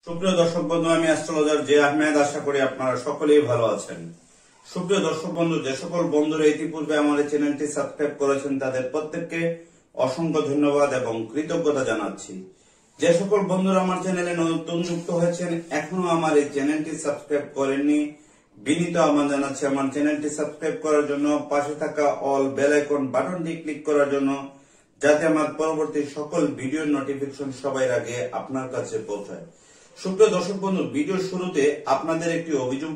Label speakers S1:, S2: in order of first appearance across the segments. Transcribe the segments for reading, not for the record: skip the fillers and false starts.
S1: সুপ্রিয় দর্শক বন্ধু, আমি অ্যাস্ট্রোলজার জে আহমেদ। আশা করি আপনারা সকলেই ভালো আছেন। সুপ্রিয় দর্শক বন্ধু, যে সকল বন্ধুরা ইতিপূর্বে আমার এই চ্যানেলটি সাবস্ক্রাইব করেছেন তাদের প্রত্যেককে অসংখ্য ধন্যবাদ এবং কৃতজ্ঞতা জানাচ্ছি। যে সকল বন্ধুরা আমার চ্যানেলে নতুন যুক্ত হয়েছেন, এখনো আমার এই চ্যানেলটি সাবস্ক্রাইব করেননি, বিনীত আহ্বান জানাচ্ছি আমার চ্যানেলটি সাবস্ক্রাইব করার জন্য, পাশে থাকা অল বেল আইকন বাটনটি ক্লিক করার জন্য, যাতে আমার পরবর্তী সকল ভিডিওর নোটিফিকেশন সবার আগে আপনার কাছে পৌঁছায়। সুপ্রিয় দর্শক বন্ধু, ভিডিওর শুরুতে আপনাদের একটি অভিযোগ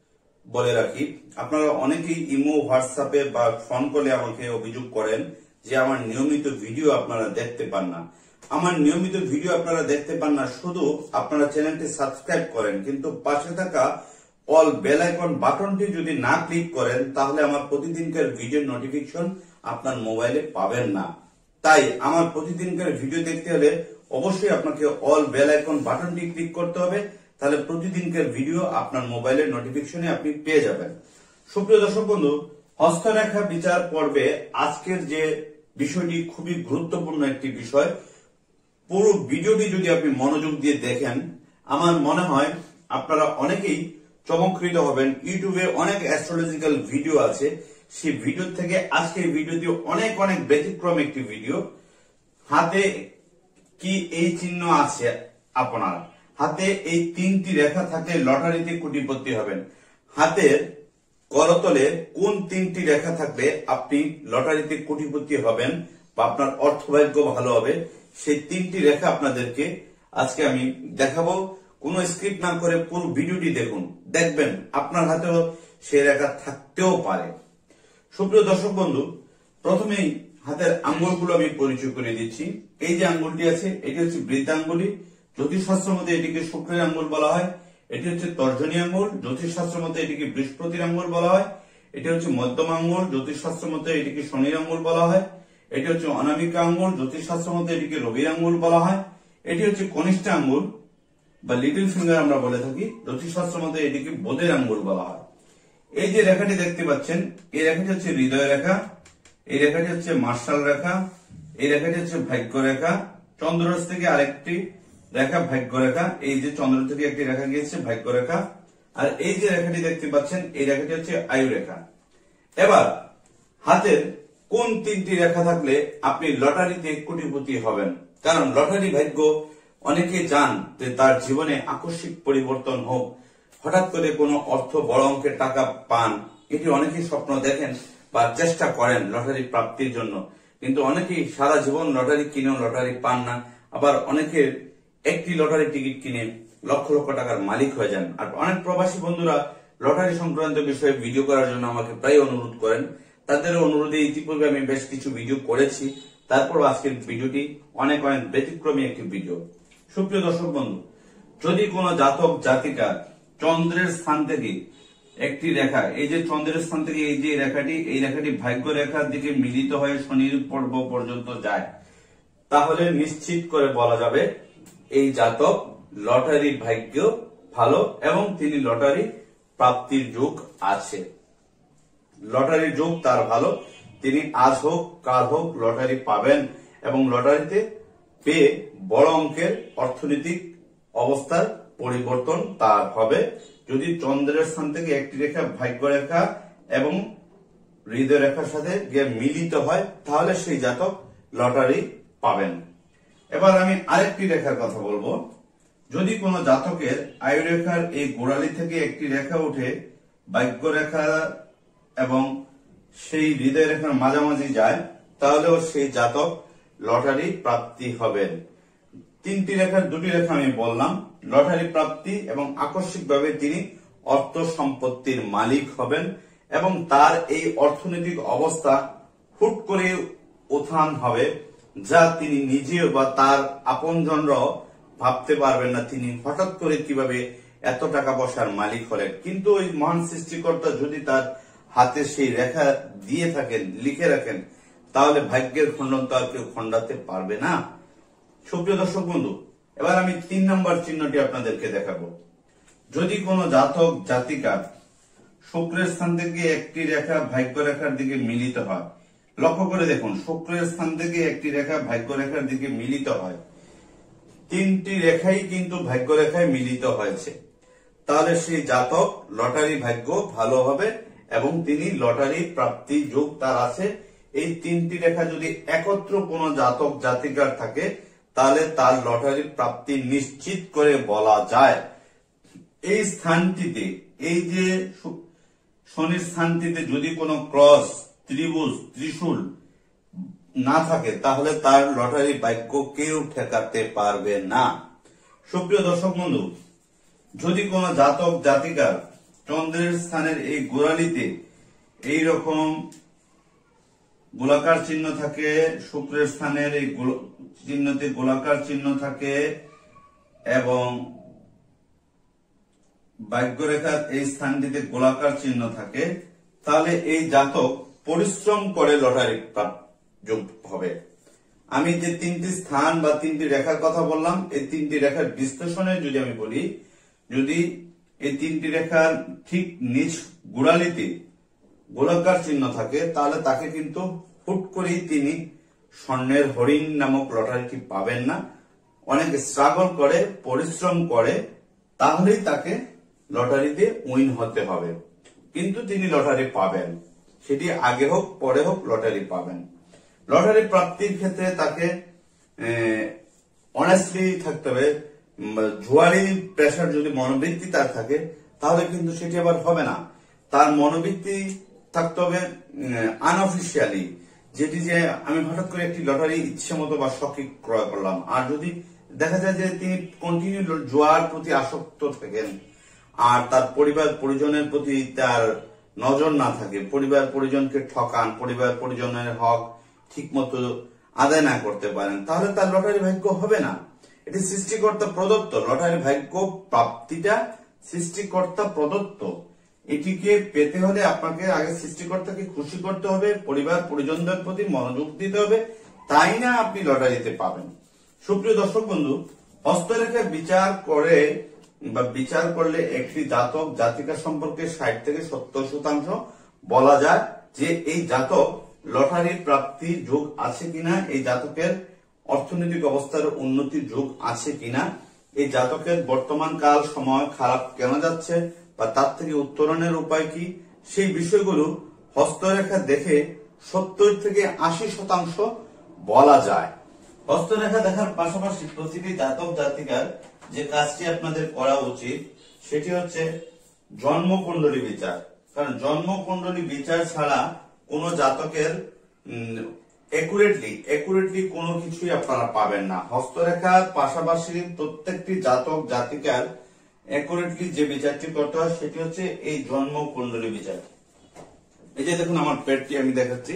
S1: বলে রাখি। আপনারা অনেকেই ইমো, হোয়াটসঅ্যাপে বা ফোন কলে আমাকে অভিযোগ করেন যে আমার নিয়মিত ভিডিও আপনারা দেখতে পান না। আমার নিয়মিত ভিডিও আপনারা দেখতে পান না, শুধু আপনারা চ্যানেলটি সাবস্ক্রাইব করেন, কিন্তু পাশে থাকা অল বেল আইকন বাটনটি যদি না ক্লিক করেন তাহলে আমার প্রতিদিনকার ভিডিওর নোটিফিকেশন আপনার মোবাইলে পাবেন না। তাই আমার প্রতিদিনকার ভিডিও দেখতে হলে অবশ্যই আপনাকে অল বেল আইকন বাটনটি ক্লিক করতে হবে, তাহলে প্রতিদিনকার ভিডিও আপনার মোবাইলের নোটিফিকেশনে আপনি পেয়ে যাবেন। সুপ্রিয় দর্শক বন্ধু, হস্তরেখা বিচার পর্বে আজকের যে বিষয়টি খুবই গুরুত্বপূর্ণ একটি বিষয়। পুরো ভিডিওটি যদি আপনি মনোযোগ দিয়ে দেখেন, আমার মনে হয় আপনারা অনেকেই চমৎকৃত হবেন। ইউটিউবে অনেক অ্যাস্ট্রোলজিক্যাল ভিডিও আছে, সেই ভিডিও থেকে আজকের ভিডিওটি অনেক অনেক ব্যতিক্রম একটি ভিডিও। হাতে কি এই চিহ্ন আছে আপনার? হাতে এই তিনটি রেখা থাকলে লটারিতে কোটিপতি হবেন। হাতের করতলে কোন তিনটি রেখা থাকলে আপনি লটারিতে কোটিপতি হবেন বা আপনার অর্থভাগ্য ভালো হবে, সেই তিনটি রেখা আপনাদেরকে আজকে আমি দেখাবো। কোনো স্ক্রিপ্ট না করে পুরো ভিডিওটি দেখুন, দেখবেন আপনার হাতেও সেই রেখা থাকতেও পারে। সুপ্রিয় দর্শক বন্ধু, প্রথমেই হাতের আঙ্গুলগুলো আমি পরিচয় করে দিচ্ছি। এই যে আঙ্গুলটি আছে, এটি হচ্ছে বৃদ্ধাঙ্গুলি। জ্যোতিষশাস্ত্র মতে এটিকে শুক্রের আঙ্গুল বলা হয়। এটি হচ্ছে তর্জনী আঙ্গুল, জ্যোতিষশাস্ত্র মতে এটিকে বৃহস্পতির আঙ্গুল বলা হয়। এটি হচ্ছে মধ্যম আঙ্গুল, জ্যোতিষশাস্ত্র মতে এটিকে শনির আঙ্গুল বলা হয়। এটি হচ্ছে অনামিকা আঙ্গুল, জ্যোতিষশাস্ত্র মতে এটিকে রবির আঙ্গুল বলা হয়। এটি হচ্ছে কনিষ্ঠ আঙ্গুল বা লিটল ফিঙ্গার আমরা বলে থাকি, জ্যোতিষশাস্ত্র মতে এটিকে বোধের আঙ্গুল বলা হয়। এই যে রেখাটি দেখতে পাচ্ছেন, এই রেখাটি হচ্ছে হৃদয় রেখা, এই রেখাটি হচ্ছে মার্শাল রেখা, এই রেখাটি হচ্ছে ভাগ্য রেখা। চন্দ্ররস থেকে আরেকটি রেখা ভাগ্য রেখা, এই যে চন্দ্র থেকে একটি রেখা গিয়েছে ভাগ্য রেখা। আর এই যে রেখাটি দেখতে পাচ্ছেন, এই রেখাটি হচ্ছে আয়ু রেখা। এবার হাতের কোন তিনটি রেখা থাকলে আপনি লটারিতে কোটিপতি হবেন? কারণ লটারি ভাগ্য অনেকে চান যে তার জীবনে আকস্মিক পরিবর্তন হোক, হঠাৎ করে কোনো অর্থ বড় অঙ্কের টাকা পান। এটি অনেকেই স্বপ্ন দেখেন বা চেষ্টা করেন লটারি প্রাপ্তির জন্য, কিন্তু অনেকেই সারা জীবন লটারি কিনেও লটারি পান না। আবার অনেকের একটি লটারি টিকিট কিনে লক্ষ লক্ষ টাকার মালিক হয়ে যান। আর অনেক প্রবাসী বন্ধুরা লটারি সংক্রান্ত বিষয়ে ভিডিও করার জন্য আমাকে প্রায় অনুরোধ করেন। তাদের অনুরোধে ইতিপূর্বে আমি বেশ কিছু ভিডিও করেছি, তারপর আজকের ভিডিওটি অনেক অনেক ব্যতিক্রমী একটি ভিডিও। সুপ্রিয় দর্শক বন্ধু, যদি কোনো জাতক জাতিকা চন্দ্রের স্থান থেকে একটি রেখা, এই যে চন্দ্রের স্থান থেকে এই যে রেখাটি, এই রেখাটি ভাগ্য রেখার দিকে মিলিত হয়ে শনির পর্ব পর্যন্ত যায়, তাহলে নিশ্চিত করে বলা যাবে এই জাতক লটারি ভাগ্য ভালো এবং তিনি লটারি প্রাপ্তির যোগ আছে। লটারির যোগ তার ভালো, তিনি আজ হোক কাল হোক লটারি পাবেন এবং লটারিতে পেয়ে বড় অঙ্কের অর্থনৈতিক অবস্থার পরিবর্তন তার হবে। যদি চন্দ্রের স্থান থেকে একটি রেখা ভাগ্য রেখা এবং হৃদয় রেখার সাথে গিয়ে মিলিত হয়, তাহলে সেই জাতক লটারি পাবেন। এবার আমি আরেকটি রেখার কথা বলবো। যদি কোনো জাতকের আয়ু রেখার এই গোড়ালি থেকে একটি রেখা উঠে ভাগ্য রেখা এবং সেই হৃদয় রেখার মাঝামাঝি যায়, তাহলেও সেই জাতক লটারি প্রাপ্তি হবেন। তিনটি রেখার দুটি রেখা আমি বললাম, লটারি প্রাপ্তি এবং আকস্মিকভাবে তিনি অর্থ সম্পত্তির মালিক হবেন এবং তার এই অর্থনৈতিক অবস্থা হুট করে উত্থান হবে, যা তিনি নিজেও বা তার আপনজনরাও ভাবতে পারবেন না তিনি হঠাৎ করে কিভাবে এত টাকা পয়সার মালিক হলেন। কিন্তু ওই মহান সৃষ্টিকর্তা যদি তার হাতে সেই রেখা দিয়ে থাকেন, লিখে রাখেন, তাহলে ভাগ্যের খণ্ডন তো আর কেউ খণ্ডাতে পারবে না। সুপ্রিয় দর্শক বন্ধু, এবার আমি 3 নম্বর চিহ্নটি আপনাদেরকে দেখাবো। যদি কোনো জাতক জাতিকা শুক্রের স্থান থেকে একটি রেখা ভাগ্য রেখার দিকে মিলিত হয়, লক্ষ্য করে দেখুন, শুক্রের স্থান থেকে একটি রেখা ভাগ্য রেখার দিকে মিলিত হয়, তিনটি রেখাই কিন্তু ভাগ্য রেখায় মিলিত হয়েছে, তাহলে সেই জাতক লটারি ভাগ্য ভালো হবে এবং তিনি লটারি প্রাপ্তি যোগ তার আছে। এই তিনটি রেখা যদি একত্র কোনো জাতক জাতিকার থাকে তাহলে তার লটারি প্রাপ্তি নিশ্চিত করে বলা যায়। এই স্থানটিতে, এই যে শনির স্থানটিতে যদি কোনো ক্রস, ত্রিভুজ, ত্রিশূল না থাকে তাহলে তার লটারি ভাগ্য কেউ ঠেকাতে পারবে না। সুপ্রিয় দর্শক বন্ধু, যদি কোনো জাতক জাতিকার চন্দ্রের স্থানের এই গোড়ালিতে এইরকম গোলাকার চিহ্ন থাকে, শুক্রের স্থানের এই চিহ্নতে গোলাকার চিহ্ন থাকে এবং ভাগ্যরেখার এই স্থানটিতে গোলাকার চিহ্ন থাকে, তাহলে এই জাতক পরিশ্রম করে লটারি যোগ হবে। আমি যে তিনটি স্থান বা তিনটি রেখার কথা বললাম, এই তিনটি রেখার বিশ্লেষণে যদি আমি বলি, যদি এই তিনটি রেখার ঠিক নিচ গোড়ালিতে গোলাকার চিহ্ন থাকে তাহলে তাকে কিন্তু হুট করেই তিনি স্বর্ণের হরিণ নামক লটারিটি পাবেন না। অনেক স্ট্রাগল করে, পরিশ্রম করে, তাহলেই তাকে লটারিতে উইন হতে হবে, কিন্তু তিনি লটারি পাবেন। সেটি আগে হোক পরে হোক লটারি পাবেন। লটারি প্রাপ্তির ক্ষেত্রে তাকে অনেস্টলি থাকতে হবে। জুয়ারি প্রেশার যদি মনোবৃত্তি তার থাকে তাহলে কিন্তু সেটি আবার হবে না। তার মনোবৃত্তি থাকতে হবে আনঅফিসিয়ালি, যেটি যে আমি হঠাৎ করে একটি লটারি ইচ্ছে মতো বা শখে ক্রয় করলাম। আর যদি দেখা যায় যে তিনি কন্টিনিউ জুয়ার প্রতি আসক্ত থাকেন আর তার পরিবার পরিজনের প্রতি তার নজর না থাকে, পরিবার পরিজনকে ঠকান, পরিবার পরিজনের হক ঠিক মতো আদায় না করতে পারেন, তাহলে তার লটারি ভাগ্য হবে না। এটি সৃষ্টিকর্তা প্রদত্ত। লটারি ভাগ্য প্রাপ্তিটা সৃষ্টিকর্তা প্রদত্ত। এটিকে পেতে হলে আপনাকে আগে সৃষ্টিকর্তাকে খুশি করতে হবে, পরিবার পরিজনদের প্রতি মনোযোগ দিতে হবে, তাই না আপনি লটারিতে পাবেন। সুপ্রিয় দর্শক বন্ধু, হস্তরেখা বিচার করলে একটি জাতক জাতিকা সম্পর্কে 60 থেকে 70% বলা যায় যে এই জাতক লটারি প্রাপ্তি যোগ আছে কিনা, এই জাতকের অর্থনৈতিক অবস্থার উন্নতির যোগ আছে কিনা, এই জাতকের বর্তমান কাল সময় খারাপ কেন যাচ্ছে বা তার থেকে উত্তরণের উপায় কি, সেই বিষয়গুলো হস্তরেখা দেখে 70 থেকে 80% বলা যায়। হস্তরেখা দেখার পাশাপাশি প্রতিটি জাতক জাতিকার যে কাজটি আপনাদের করা উচিত সেটি হচ্ছে জন্মকুণ্ডলী বিচার। কারণ জন্মকুণ্ডলী বিচার ছাড়া কোন জাতকের একুরেটলি কোনো কিছুই আপনারা পাবেন না। হস্তরেখার পাশাপাশি প্রত্যেকটি জাতক জাতিকার একুরেটলি যে বিচারটি করতে হয় সেটি হচ্ছে এই জন্মকুণ্ডলী বিচার। এই যে দেখুন আমার পেটটি আমি দেখাচ্ছি,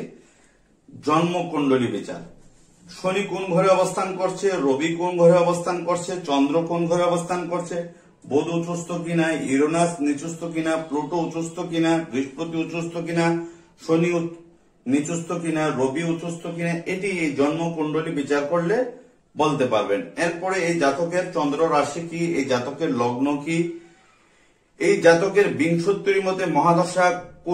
S1: জন্মকুণ্ডলী বিচার। শনি কোন ঘরে অবস্থান করছে, রবি কোন ঘরে অবস্থান করছে, চন্দ্র কোন ঘরে অবস্থান করছে, বুধ উচ্চস্থ কিনা, ইউরেনাস নিচস্থ কিনা, প্লুটো উচ্চস্থ কিনা, বৃহস্পতি উচ্চস্থ কিনা, শনি নিচস্থ কিনা, রবি উচ্চস্থ কিনা, এটি এই জন্মকুণ্ডলী বিচার করলে বলতে পারবেন। এরপরে এই জাতকের চন্দ্র রাশি কি, এই জাতকের লগ্ন কি, এই জাতকের 62 মধ্যে মহাদশা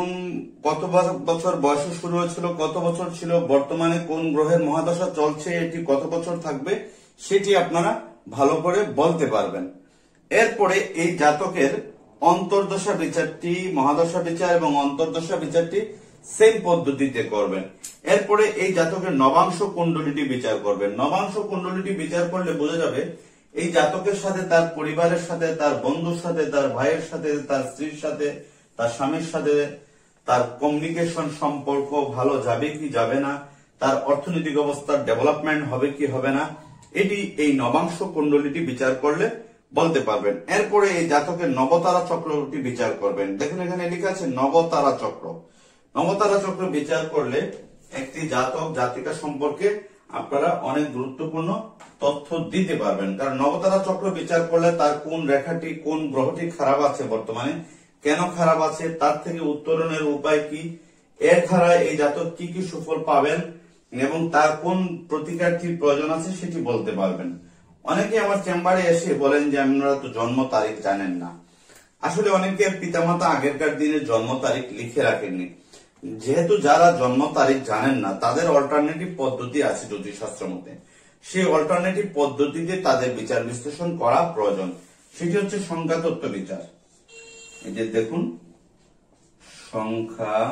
S1: কত বছর বয়সে শুরু হয়েছিল, কত বছর ছিল, বর্তমানে কোন গ্রহের মহাদশা চলছে, এটি কত বছর থাকবে, সেটি আপনারা ভালো করে বলতে পারবেন। এরপরে এই জাতকের অন্তর্দশা বিচারটি, মহাদশা বিচার এবং অন্তর্দশা বিচারটি সেম পদ্ধতিতে করবেন। এরপরে এই জাতকের নবাংশ কুণ্ডলীটি বিচার করবেন। নবাংশ কুণ্ডলীটি বিচার করলে বোঝা যাবে এই জাতকের সাথে, তার পরিবারের সাথে, তার বন্ধুর সাথে, তার ভাইয়ের সাথে, তার স্ত্রীর সাথে, তার স্বামীর সাথে তার কমিউনিকেশন সম্পর্ক ভালো যাবে কি যাবে না, তার অর্থনৈতিক অবস্থার ডেভেলপমেন্ট হবে কি হবে না, এটি এই নবাংশ কুণ্ডলীটি বিচার করলে বলতে পারবেন। এরপরে এই জাতকের নবতারা চক্রটি বিচার করবেন। দেখুন এখানে লেখা আছে নবতারা চক্র। নবতারা চক্র বিচার করলে একটি জাতক জাতিকা সম্পর্কে আপনারা অনেক গুরুত্বপূর্ণ তথ্য দিতে পারবেন। কারণ নবতারা চক্র বিচার করলে তার কোন রেখাটি, কোন গ্রহটি খারাপ আছে বর্তমানে, কেন খারাপ আছে, তার থেকে উত্তরণের উপায় কি, এর দ্বারা এই জাতক কি কি সুফল পাবেন এবং তার কোন প্রতিকারটির প্রয়োজন আছে সেটি বলতে পারবেন। অনেকে আমার চেম্বারে এসে বলেন যে আপনারা তো জন্ম তারিখ জানেন না। আসলে অনেকে পিতামাতা আগেরকার দিনে জন্ম তারিখ লিখে রাখেননি। যেহেতু যারা জন্ম তারিখ জানেন না তাদের অল্টারনেটিভ পদ্ধতি আছে জ্যোতিষশাস্ত্র মতে। সেই অল্টারনেটিভ পদ্ধতিতে তাদের বিচার বিশ্লেষণ করা প্রয়োজন। সেটি হচ্ছে সংখ্যা তত্ত্ব বিচার। এই যে দেখুন, সংখ্যা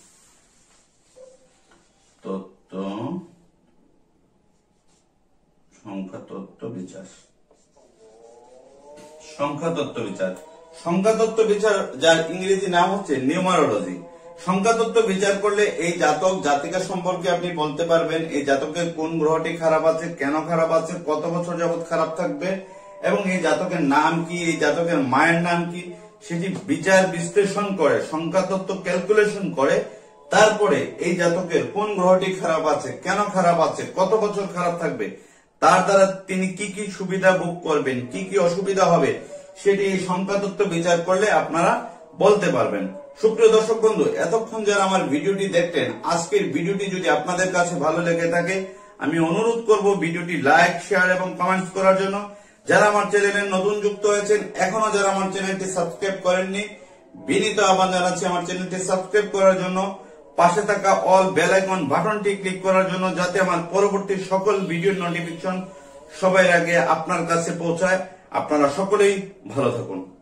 S1: তত্ত্ব বিচার। সংখ্যা তত্ত্ব বিচার, সংখ্যা তত্ত্ব বিচার, যার ইংরেজি নাম হচ্ছে নিউমারোলজি। সংখ্যা তত্ত্ব বিচার করলে এই জাতক জাতিকা সম্পর্কে আপনি বলতে পারবেন এই জাতকের কোন গ্রহটি খারাপ আছে, কেন খারাপ আছে, কত বছর যাবত খারাপ থাকবে, এবং এই জাতকের নাম কি, এই জাতকের মায়ের নাম কি, সেটি বিচার বিশ্লেষণ করে সংখ্যা তত্ত্ব ক্যালকুলেশন করে তারপরে এই জাতকের কোন গ্রহটি খারাপ আছে, কেন খারাপ আছে, কত বছর খারাপ থাকবে, তার দ্বারা তিনি কি কি সুবিধা ভোগ করবেন, কি কি অসুবিধা হবে, সেটি এই সংখ্যা তত্ত্ব বিচার করলে আপনারা বলতে পারবেন। সুপ্রিয় দর্শক বন্ধু, এতক্ষণ যারা আমার ভিডিওটি দেখতেন, আজকের ভিডিওটি যদি আপনাদের কাছে ভালো লেগে থাকে আমি অনুরোধ করব ভিডিওটি লাইক, শেয়ার এবং কমেন্টস করার জন্য। যারা আমার চ্যানেলে নতুন যুক্ত হয়েছেন, এখনো যারা আমার চ্যানেলটি সাবস্ক্রাইব করেননি, বিনীত আহ্বান জানাচ্ছি আমার চ্যানেলটি সাবস্ক্রাইব করার জন্য, পাশে থাকা অল বেল আইকন বাটনটি ক্লিক করার জন্য, যাতে আমার পরবর্তী সকল ভিডিওর নোটিফিকেশন সবার আগে আপনার কাছে পৌঁছায়। আপনারা সকলেই ভালো থাকুন।